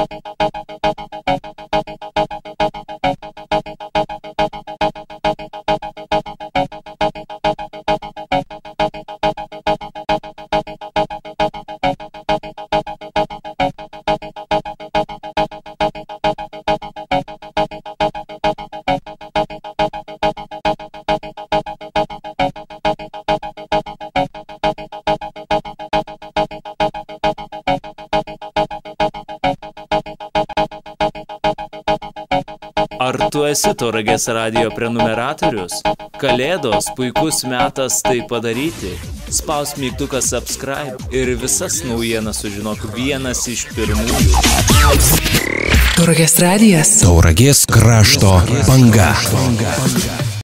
Ar tu esi Tauragės radijo prenumeratorius? Kalėdos puikus metas tai padaryti. Spausk mygtuką subscribe ir visas naujienas sužinok vienas iš pirmųjų. Tauragės radijas. Tauragės krašto banga.